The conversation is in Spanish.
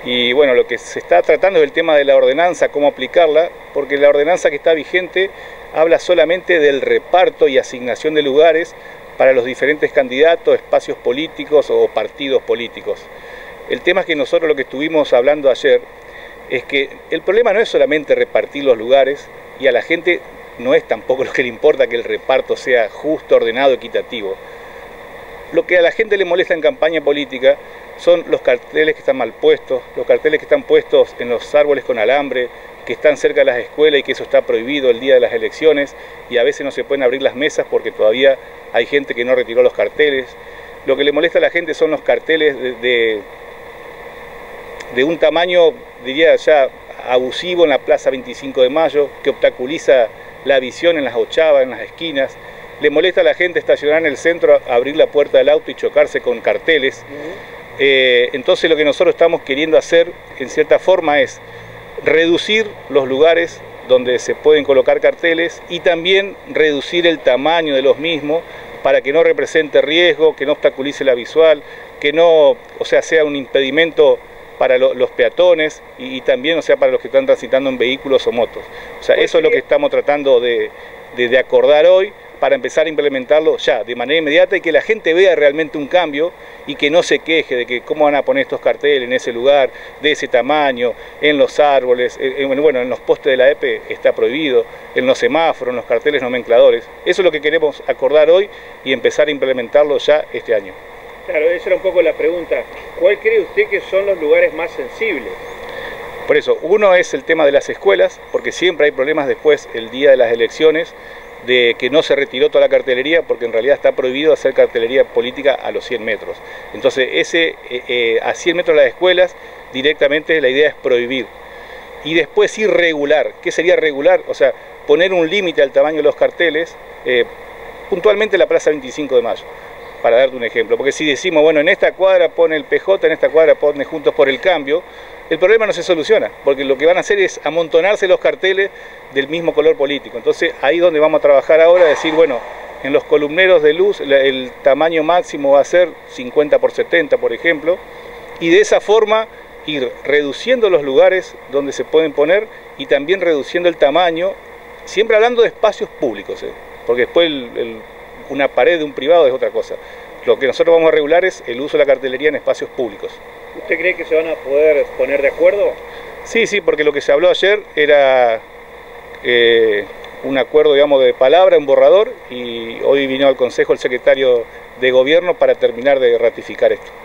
Y bueno, lo que se está tratando es el tema de la ordenanza, cómo aplicarla, porque la ordenanza que está vigente habla solamente del reparto y asignación de lugares para los diferentes candidatos, espacios políticos o partidos políticos. El tema es que nosotros lo que estuvimos hablando ayer es que el problema no es solamente repartir los lugares, y a la gente no es tampoco lo que le importa que el reparto sea justo, ordenado, equitativo. Lo que a la gente le molesta en campaña política son los carteles que están mal puestos, los carteles que están puestos en los árboles con alambre, que están cerca de las escuelas y que eso está prohibido el día de las elecciones, y a veces no se pueden abrir las mesas porque todavía hay gente que no retiró los carteles. Lo que le molesta a la gente son los carteles de un tamaño, diría ya, abusivo en la Plaza 25 de Mayo, que obstaculiza la visión en las ochavas, en las esquinas. Le molesta a la gente estacionar en el centro, abrir la puerta del auto y chocarse con carteles. Entonces lo que nosotros estamos queriendo hacer, en cierta forma, es reducir los lugares donde se pueden colocar carteles y también reducir el tamaño de los mismos para que no represente riesgo, que no obstaculice la visual, que no, sea un impedimento para los peatones y también, para los que están transitando en vehículos o motos. Eso es lo que estamos tratando de acordar hoy, para empezar a implementarlo ya, de manera inmediata, y que la gente vea realmente un cambio y que no se queje de que cómo van a poner estos carteles en ese lugar, de ese tamaño, en los árboles, en los postes de la EPE está prohibido, en los semáforos, en los carteles nomencladores. Eso es lo que queremos acordar hoy y empezar a implementarlo ya este año. Claro, esa era un poco la pregunta. ¿Cuál cree usted que son los lugares más sensibles? Por eso, uno es el tema de las escuelas, porque siempre hay problemas después, el día de las elecciones, de que no se retiró toda la cartelería, porque en realidad está prohibido hacer cartelería política a los 100 metros. Entonces, a 100 metros de las escuelas, directamente la idea es prohibir. Y después sí regular. ¿Qué sería regular? Poner un límite al tamaño de los carteles, puntualmente en la Plaza 25 de Mayo, para darte un ejemplo. Porque si decimos, bueno, en esta cuadra pone el PJ, en esta cuadra pone Juntos por el Cambio, el problema no se soluciona, porque lo que van a hacer es amontonarse los carteles del mismo color político. Entonces ahí es donde vamos a trabajar ahora, decir, bueno, en los columneros de luz el tamaño máximo va a ser 50 por 70, por ejemplo, y de esa forma ir reduciendo los lugares donde se pueden poner y también reduciendo el tamaño, siempre hablando de espacios públicos, porque después una pared de un privado es otra cosa. Lo que nosotros vamos a regular es el uso de la cartelería en espacios públicos. ¿Usted cree que se van a poder poner de acuerdo? Sí, porque lo que se habló ayer era un acuerdo, digamos, de palabra, un borrador, y hoy vino al Consejo el secretario de Gobierno para terminar de ratificar esto.